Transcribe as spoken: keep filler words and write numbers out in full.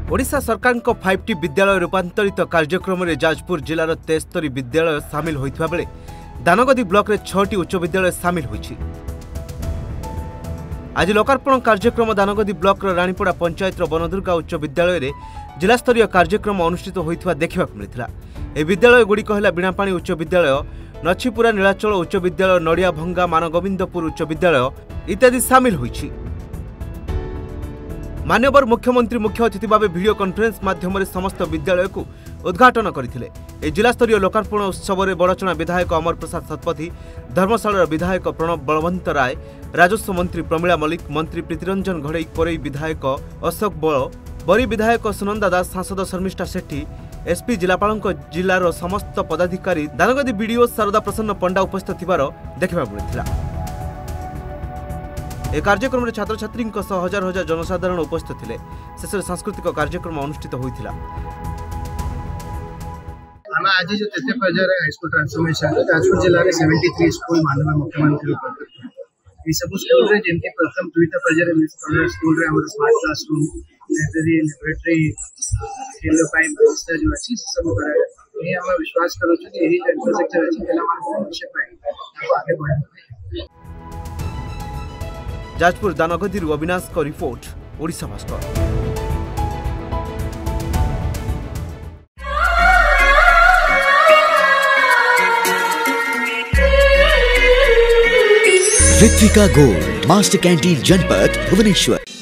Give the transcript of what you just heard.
ओडिशा सरकार को five T विद्यालय रूपांतरित कार्यक्रम में जाजपुर जिलार तेस्तरी विद्यालय सामिल होता बेले दानगदी ब्लॉक रे छटी उच्च विद्यालय सामिल होइछि। आज लोकार्पण कार्यक्रम दानगदी ब्लॉक रानीपड़ा पंचायत बनदुर्गा उच्च विद्यालय रे जिलास्तरीय कार्यक्रम अनुष्ठित होइथिबा देखिबाक मिलिथिला। ए विद्यालय गुड़िक है बीणापाणी उच्च विद्यालय, नछीपुरा नीलाचल उच्च विद्यालय, नड़िया भंगा मानगोविंदपुर उच्च विद्यालय इत्यादि सामिल होइछि। मान्यवर मुख्यमंत्री मुख्य अतिथि भाव वीडियो कॉन्फ्रेंस माध्यम समस्त विद्यालय को उद्घाटन करथिले। जिलास्तरीय लोकार्पण उत्सव में बड़चना विधायक अमर प्रसाद शतपथी, धर्मशाला विधायक प्रणब बलवंत राय, राजस्व मंत्री प्रमीला मल्लिक, मंत्री प्रीतिरंजन घड़ई, कोरई विधायक अशोक बल, बरी विधायक सुनंदा दास, सांसद शर्मिष्ठा सेठी, एसपी जिलापाल जिलार समस्त पदाधिकारी, दानगदी बीडीओ शारदा प्रसन्न पंडा उपस्थित थिबार देखिबा मिलिथिला। ए कार्यक्रम में छात्र छात्री हजार हजार जनसाधारण उपस्थित थे। शेष सांस्कृतिक कार्यक्रम अनुष्ठित होता। आज जो तेते पर्यायर हाईस्कूल ट्रांसफॉर्मेशन जाजपुर जिले में तिहत्तर स्कूल माननीय मुख्यमंत्री ये सब स्कूल रे जिनके प्रथम दुईटा पर्यायर स्कूल रे हमर स्मार्ट क्लासरूम, लाइब्रेरी, लैबोरेटरी खेल पाई व्यवस्था जो अछि सब करा ये हम विश्वास करू छी कि यही इंफ्रास्ट्रक्चर अछि केला मान भविष्य पाई आगे बढ़े। जाजपुर दानगदी अविनाश का report, Odisha Bhaskar. Ritwika gold, master canteen, जनपद भुवनेश्वर।